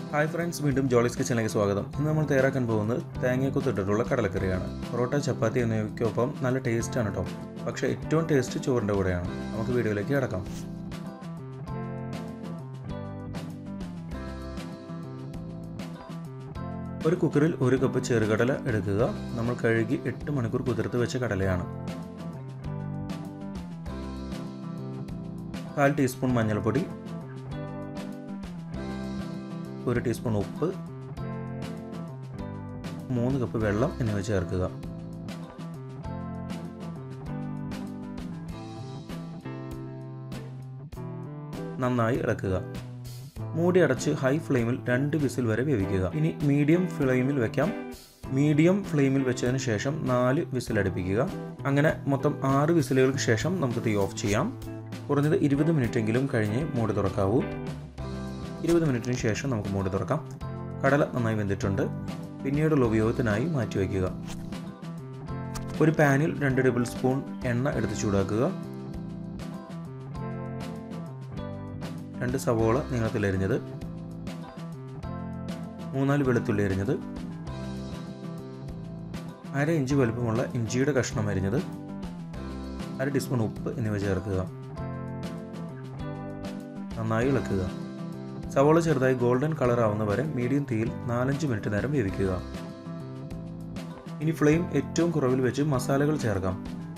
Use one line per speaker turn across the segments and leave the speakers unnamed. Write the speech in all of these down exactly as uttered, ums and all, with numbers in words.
Hi friends, വീണ്ടും ജോളിസ് കിച്ചണിലേക്ക് സ്വാഗതം. ഇന്ന് നമ്മൾ തയ്യാറാക്കാൻ പോകുന്നത് തേങ്ങയൊക്കെ കടലക്കറിയാണ്. പൊറോട്ട, ചപ്പാത്തി എന്നിവയ്ക്കൊപ്പം നല്ല ടേസ്റ്റാണ് കേട്ടോ. പക്ഷേ ഏറ്റവും ടേസ്റ്റ് ചോറിൻ്റെ കൂടെയാണ്. നമുക്ക് വീഡിയോയിലേക്ക് കിടക്കാം. ഒരു കുക്കറിൽ ഒരു കപ്പ് ചെറുകടല എടുക്കുക. നമ്മൾ കഴുകി എട്ട് മണിക്കൂർ കുതിർത്ത് വെച്ച കടലയാണ്. കാൽ ടീസ്പൂൺ മഞ്ഞൾപ്പൊടി, ഒരു ടീസ്പൂൺ ഉപ്പ്, മൂന്ന് കപ്പ് വെള്ളം എന്നിവ ചേർക്കുക. നന്നായി ഇളക്കുക. മൂടി അടച്ച് ഹൈ ഫ്ലെയിമിൽ രണ്ട് വിസിൽ വരെ വേവിക്കുക. ഇനി മീഡിയം ഫ്ലെയിമിൽ വെക്കാം. മീഡിയം ഫ്ലെയിമിൽ വെച്ചതിന് ശേഷം നാല് വിസിൽ അടുപ്പിക്കുക. അങ്ങനെ മൊത്തം ആറ് വിസിലുകൾക്ക് ശേഷം നമുക്ക് തീ ഓഫ് ചെയ്യാം. കുറഞ്ഞത് ഇരുപത് മിനിറ്റെങ്കിലും കഴിഞ്ഞ് മൂടി തുറക്കാവൂ. ഇരുപത് മിനിറ്റിന് ശേഷം നമുക്ക് മൂടി തുറക്കാം. കടല നന്നായി വെന്തിട്ടുണ്ട്. പിന്നീടുള്ള ഉപയോഗത്തിനായി മാറ്റിവെക്കുക. ഒരു പാനിൽ രണ്ട് ടേബിൾ സ്പൂൺ എണ്ണ എടുത്ത് ചൂടാക്കുക. രണ്ട് സവോള നീളത്തിൽ അരിഞ്ഞത്, മൂന്നാല് വെളുത്തുള്ളി അരിഞ്ഞത്, അര ഇഞ്ച് വലുപ്പമുള്ള ഇഞ്ചിയുടെ കഷ്ണം അരിഞ്ഞത്, അര ടീസ്പൂൺ ഉപ്പ് എന്നിവ ചേർക്കുക. നന്നായി ഇളക്കുക. സവോള ചെറുതായി ഗോൾഡൻ കളർ ആവുന്ന വരെ മീഡിയം തീയിൽ നാലഞ്ച് മിനിറ്റ് നേരം വേവിക്കുക. ഇനി ഫ്ലെയിം ഏറ്റവും കുറവിൽ വെച്ച് മസാലകൾ ചേർക്കാം.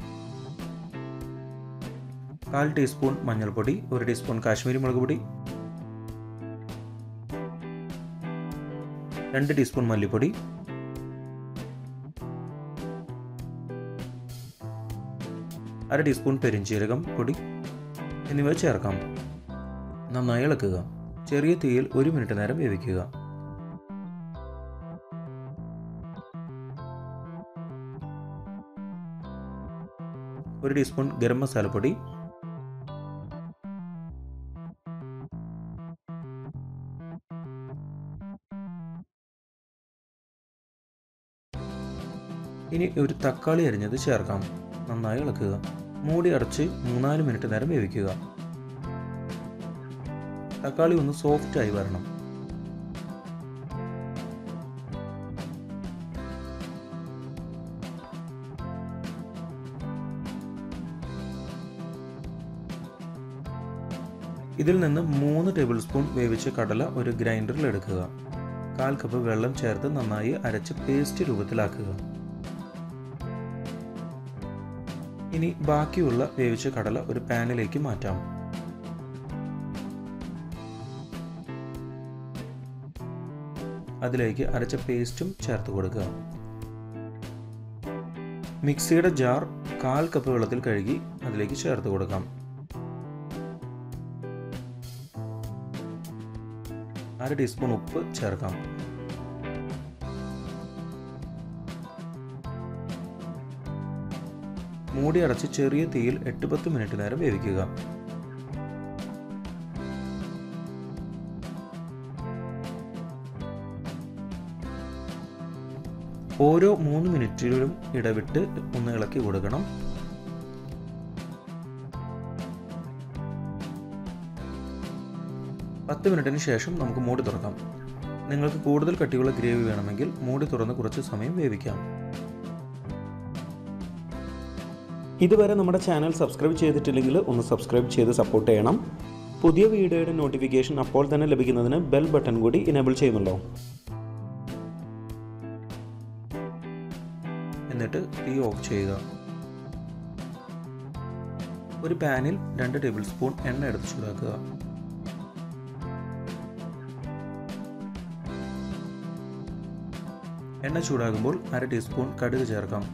കാൽ ടീസ്പൂൺ മഞ്ഞൾപ്പൊടി, ഒരു ടീസ്പൂൺ കാശ്മീരി മുളക് പൊടി, രണ്ട് ടീസ്പൂൺ മല്ലിപ്പൊടി, അര ടീസ്പൂൺ പെരിഞ്ജീരകം പൊടി എന്നിവ ചേർക്കാം. നന്നായി ഇളക്കുക. ചെറിയ തീയിൽ ഒരു മിനിറ്റ് നേരം വേവിക്കുക. ഒരു ടീസ്പൂൺ ഗരം മസാലപ്പൊടി, ഇനി ഒരു തക്കാളി അരിഞ്ഞത് ചേർക്കാം. നന്നായി ഇളക്കുക. മൂടി അടച്ച് മൂന്നാല് മിനിറ്റ് നേരം വേവിക്കുക. തക്കാളി ഒന്ന് സോഫ്റ്റ് ആയി വരണം. ഇതിൽ നിന്ന് മൂന്ന് ടേബിൾ സ്പൂൺ വേവിച്ച കടല ഒരു ഗ്രൈൻഡറിൽ എടുക്കുക. കാൽ കപ്പ് വെള്ളം ചേർത്ത് നന്നായി അരച്ച് പേസ്റ്റ് രൂപത്തിലാക്കുക. ഇനി ബാക്കിയുള്ള വേവിച്ച കടല ഒരു പാനിലേക്ക് മാറ്റാം. അതിലേക്ക് അരച്ച പേസ്റ്റും ചേർത്ത് കൊടുക്കുക. മിക്സിയുടെ ജാർ കാൽ കപ്പ് വെള്ളത്തിൽ കഴുകി അതിലേക്ക് ചേർത്ത് കൊടുക്കാം. അര ടീസ്പൂൺ ഉപ്പ് ചേർക്കാം. മൂടി അടച്ച് ചെറിയ തീയിൽ എട്ട് പത്ത് മിനിറ്റ് നേരം വേവിക്കുക. ഓരോ മൂന്ന് മിനിറ്റിലും ഇടവിട്ട് ഒന്ന് ഇളക്കി കൊടുക്കണം. പത്ത് മിനിറ്റിന് ശേഷം നമുക്ക് മൂടി തുറക്കാം. നിങ്ങൾക്ക് കൂടുതൽ കട്ടിയുള്ള ഗ്രേവി വേണമെങ്കിൽ മൂടി തുറന്ന് കുറച്ച് സമയം വേവിക്കാം.
ഇതുവരെ നമ്മുടെ ചാനൽ സബ്സ്ക്രൈബ് ചെയ്തിട്ടില്ലെങ്കിൽ ഒന്ന് സബ്സ്ക്രൈബ് ചെയ്ത് സപ്പോർട്ട് ചെയ്യണം. പുതിയ വീഡിയോയുടെ നോട്ടിഫിക്കേഷൻ അപ്പോൾ തന്നെ ലഭിക്കുന്നതിന് ബെൽ ബട്ടൺ കൂടി ഇനേബിൾ ചെയ്യുമല്ലോ.
എന്നിട്ട് തീ ഓഫ് ചെയ്യുക. ഒരു പാനിൽ രണ്ട് ടേബിൾ സ്പൂൺ എണ്ണ എടുത്ത് ചൂടാക്കുക. എണ്ണ ചൂടാകുമ്പോൾ അര ടീസ്പൂൺ കടുക് ചേർക്കാം.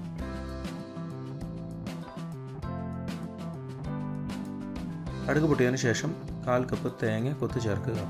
കടുക് പൊട്ടിയതിന് ശേഷം കാൽ കപ്പ് തേങ്ങ കൊത്തി ചേർക്കുക.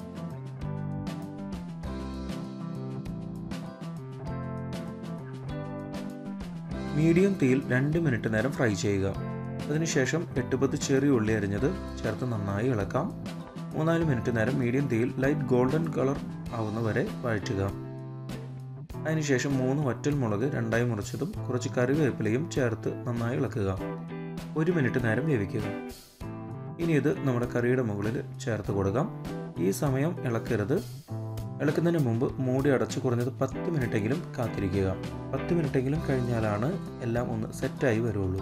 മീഡിയം തീയിൽ രണ്ട് മിനിറ്റ് നേരം ഫ്രൈ ചെയ്യുക. അതിനുശേഷം എട്ട് പത്ത് ചെറിയ ഉള്ളി അരിഞ്ഞത് ചേർത്ത് നന്നായി ഇളക്കാം. മൂന്നാല് മിനിറ്റ് നേരം മീഡിയം തീയിൽ ലൈറ്റ് ഗോൾഡൻ കളർ ആവുന്ന വരെ വഴറ്റുക. അതിനുശേഷം മൂന്ന് വറ്റൽ മുളക് രണ്ടായി മുറിച്ചതും കുറച്ച് കറിവേപ്പിലയും ചേർത്ത് നന്നായി ഇളക്കുക. ഒരു മിനിറ്റ് നേരം വേവിക്കുക. ഇനി ഇത് നമ്മുടെ കറിയുടെ മുകളിൽ ചേർത്ത് കൊടുക്കാം. ഈ സമയം ഇളക്കരുത്. ഇളക്കുന്നതിന് മുമ്പ് മൂടി അടച്ച് കുറഞ്ഞത് പത്ത് മിനിറ്റെങ്കിലും കാത്തിരിക്കുക. പത്ത് മിനിറ്റെങ്കിലും കഴിഞ്ഞാലാണ് എല്ലാം ഒന്ന് സെറ്റായി വരുള്ളൂ.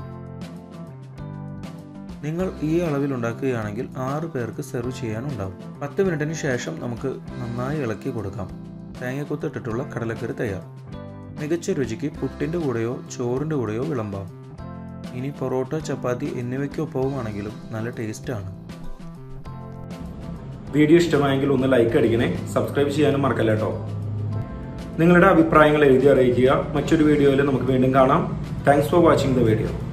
നിങ്ങൾ ഈ അളവിൽ ഉണ്ടാക്കുകയാണെങ്കിൽ ആറ് പേർക്ക് സെർവ് ചെയ്യാനുണ്ടാവും. പത്ത് മിനിറ്റിന് ശേഷം നമുക്ക് നന്നായി ഇളക്കി കൊടുക്കാം. തേങ്ങക്കൊത്തിട്ടിട്ടുള്ള കടലക്കറി തയ്യാർ. മികച്ച രുചിക്ക് പുട്ടിൻ്റെ കൂടെയോ ചോറിൻ്റെ കൂടെയോ വിളമ്പാം. ഇനി പൊറോട്ട, ചപ്പാത്തി എന്നിവയ്ക്കൊപ്പവുമാണെങ്കിലും നല്ല ടേസ്റ്റാണ്.
വീഡിയോ ഇഷ്ടമായെങ്കിൽ ഒന്ന് ലൈക്ക് അടിക്കണേ, സബ്സ്ക്രൈബ് ചെയ്യാനും മറക്കല്ല കേട്ടോ. നിങ്ങളുടെ അഭിപ്രായങ്ങൾ എഴുതി അറിയിക്കുക. മറ്റൊരു വീഡിയോയിൽ നമുക്ക് വീണ്ടും കാണാം. Thanks for watching the video.